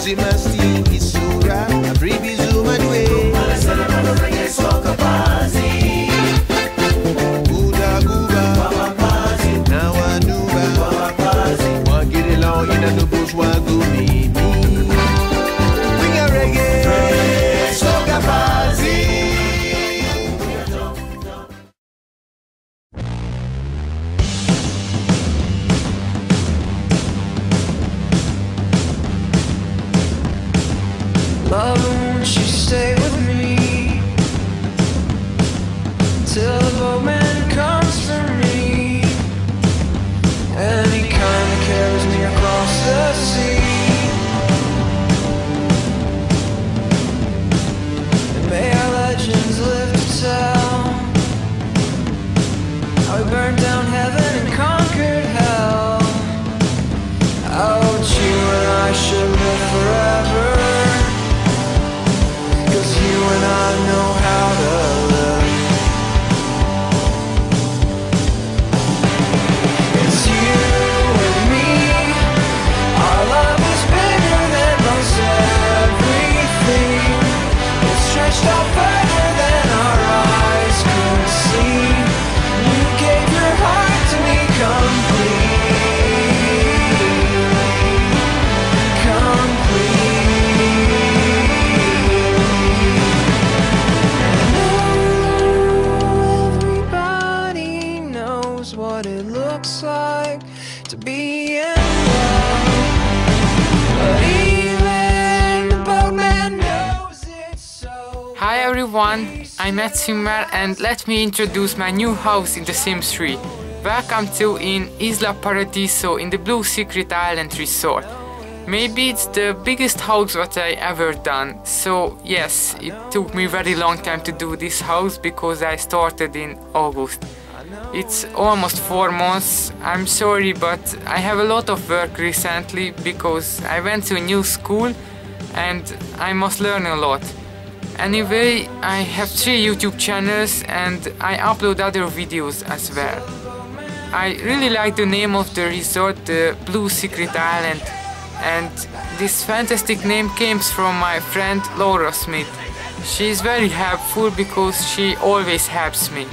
Zima steam Isura, Abribi Zuma Dwe, Soca Pazi, Buda Guba, Nawa Nuba, one get along in the bush, one go me. Bring a reggae, Soca Pazi. Love, won't you stay with me till the boatman comes for me, and he kinda carries me across the sea. And may our legends live to tell how we burned down heaven and conquered hell. How you and I should live forever, you and I know how to live. It's you and me. Our love is bigger than most everything. It's stretched out further than our eyes could see. You gave your heart to me completely. What it looks like to be in love, but even the boatman knows it so. Hi everyone, I'm Mattsimmer and let me introduce my new house in The Sims 3. Welcome to in Isla Paradiso in the Blue Secret Island Resort. Maybe it's the biggest house that I ever done. So yes, it took me very long time to do this house because I started in August. It's almost 4 months. I'm sorry, but I have a lot of work recently because I went to a new school and I must learn a lot. Anyway, I have 3 YouTube channels and I upload other videos as well. I really like the name of the resort, the Blue Secret Island, and this fantastic name came from my friend Laura Smith. She is very helpful because she always helps me.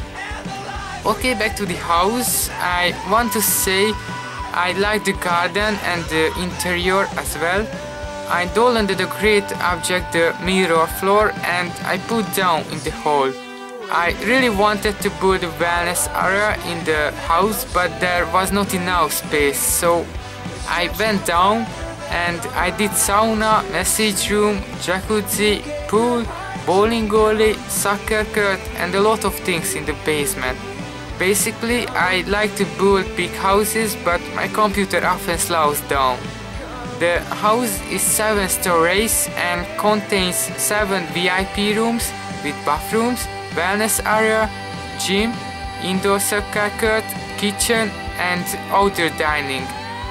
Okay, back to the house. I want to say I like the garden and the interior as well. I downloaded a great object, the mirror floor, and I put down in the hall. I really wanted to build a wellness area in the house, but there was not enough space, so I went down and I did sauna, message room, jacuzzi, pool, bowling alley, soccer court, and a lot of things in the basement. Basically, I like to build big houses, but my computer often slows down. The house is 7 stories and contains 7 VIP rooms with bathrooms, wellness area, gym, indoor soccer court, kitchen and outdoor dining.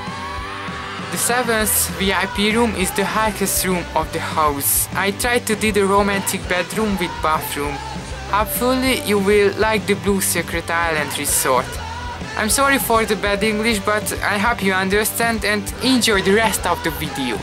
The 7th VIP room is the highest room of the house. I tried to do the romantic bedroom with bathroom. Hopefully you will like the Blue Secret Island Resort. I'm sorry for the bad English, but I hope you understand and enjoy the rest of the video.